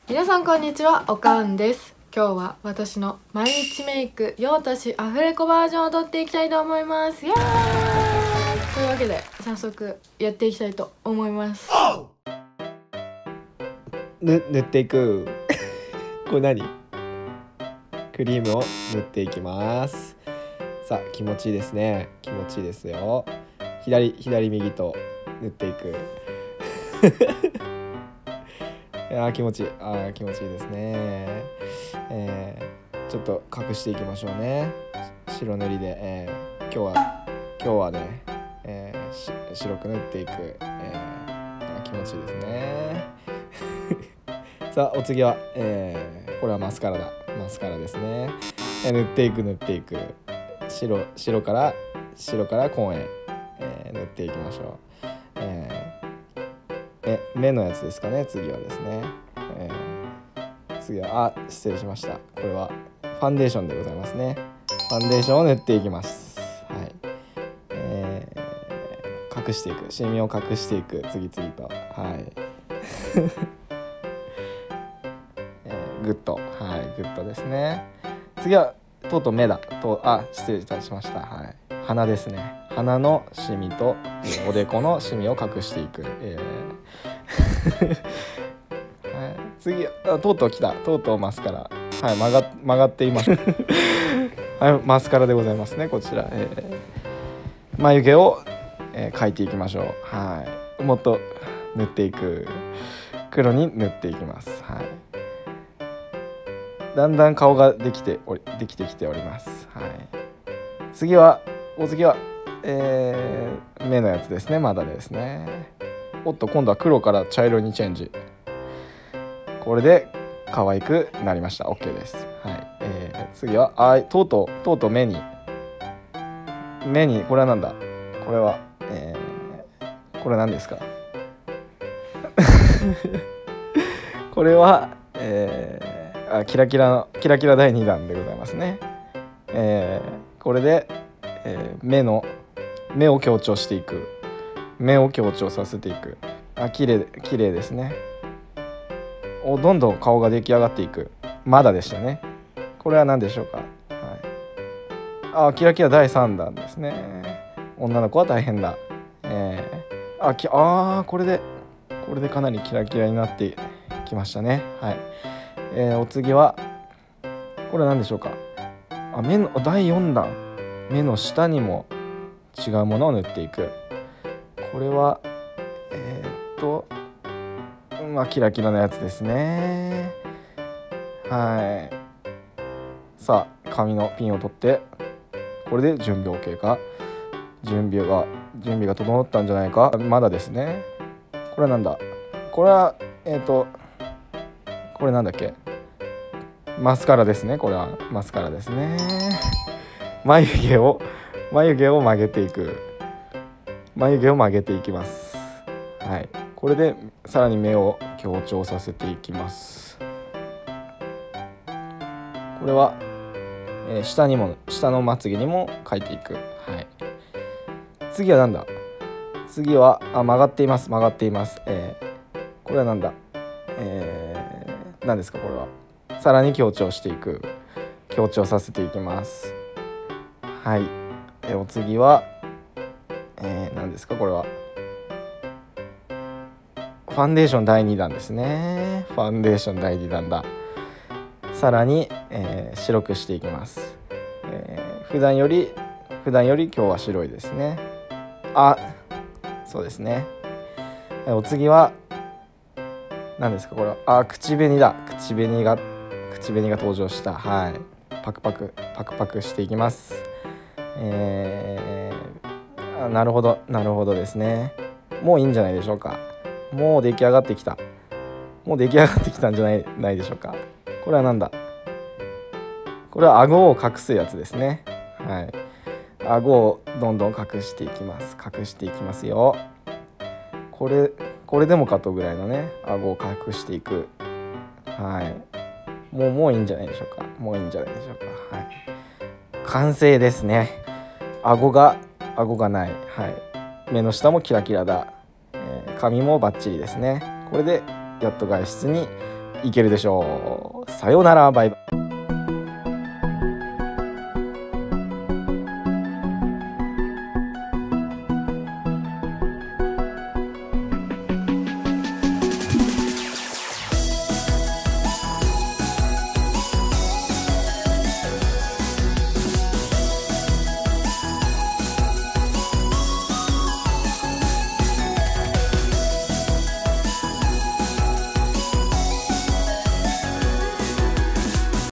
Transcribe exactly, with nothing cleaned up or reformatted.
皆さんこんにちは、おかんです。今日は私の毎日メイク用足しアフレコバージョンを撮っていきたいと思います。イエーイというわけで早速やっていきたいと思います。 ぬ塗っていくこれ何クリームを塗っていきます。さあ気持ちいいですね。気持ちいいですよ。左左右と塗っていくいやー気持ちいい。あー気持ちいいですね。えー、ちょっと隠していきましょうね。白塗りで、えー、今日は今日はね、えー、白く塗っていく、えー、気持ちいいですねさあお次は、えー、これはマスカラだ。マスカラですね。えー、塗っていく塗っていく白白から白から紺へ、えー、塗っていきましょう。えー、目目のやつですかね。次はですね、えー、次はあ失礼しました。これはファンデーションでございますね。ファンデーションを塗っていきます。はい。えー、隠していく、シミを隠していく、次々と、はいグッド、はい、グッドですね。次はとうとう目だと、あ、失礼いたしました。はい、鼻ですね。鼻のシミと、えー、おでこのシミを隠していく。えーはい、次あ、とうとう来た。とうとうマスカラ。はい、曲が曲がっています。はい、マスカラでございますね。こちら、えー、眉毛を、えー、描いていきましょう。はい、もっと塗っていく。黒に塗っていきます。はい。だんだん顔ができておりできてきております。はい、次はお次は、えー、目のやつですね。まだですね。おっと今度は黒から茶色にチェンジ。これで可愛くなりました。 OK です。はい、えー、次はあとうとうとうとう目に目にこれはなんだこれは、えー、これ何ですかこれは、えーあキラキラのキラキラだいにだんでございますね。えー、これで、えー、目の目を強調していく。目を強調させていく。あ綺麗綺麗ですね。おどんどん顔が出来上がっていく。まだでしたね。これは何でしょうか。はい、あキラキラだいさんだんですね。女の子は大変だ。えー、あきあーこれでこれでかなりキラキラになってきましたね。はい。えー、お次はこれは何でしょうか。あ目のだいよんだん、目の下にも違うものを塗っていく。これはえー、っとまあキラキラなやつですね。はい。さあ紙のピンを取って、これで準備 OK か。準備が準備が整ったんじゃないか。まだですね。これはなんだこれはえー、っとこれなんだっけ。マスカラですね。これはマスカラですね。眉毛を眉毛を曲げていく。眉毛を曲げていきます。はい。これでさらに目を強調させていきます。これは、えー、下にも下のまつげにも描いていく。はい。次はなんだ次はあ曲がっています曲がっています。えー、これはなんだえー、何ですかこれは。さらに強調していく。強調させていきます。はい。えお次は、えー、何ですかこれは。ファンデーションだいにだんですね。ファンデーションだいにだんだ。さらに、えー、白くしていきます。えー、普段より普段より今日は白いですね。あ、そうですね。えお次は何ですかこれは。あ、口紅だ。口紅が口紅が登場した。はい。パクパクパクパクしていきます。えー、あなるほどなるほどですね。もういいんじゃないでしょうか。もう出来上がってきた。もう出来上がってきたんじゃないないでしょうか。これはなんだこれは顎を隠すやつですね。はい。顎をどんどん隠していきます。隠していきますよ。これこれでもかとぐらいのね顎を隠していく。はい。もうもういいんじゃないでしょうか。もういいんじゃないでしょうか。はい。完成ですね。顎が顎がない。はい。目の下もキラキラだ。えー、髪もバッチリですね。これでやっと外出にいけるでしょう。さようなら、バイバイ。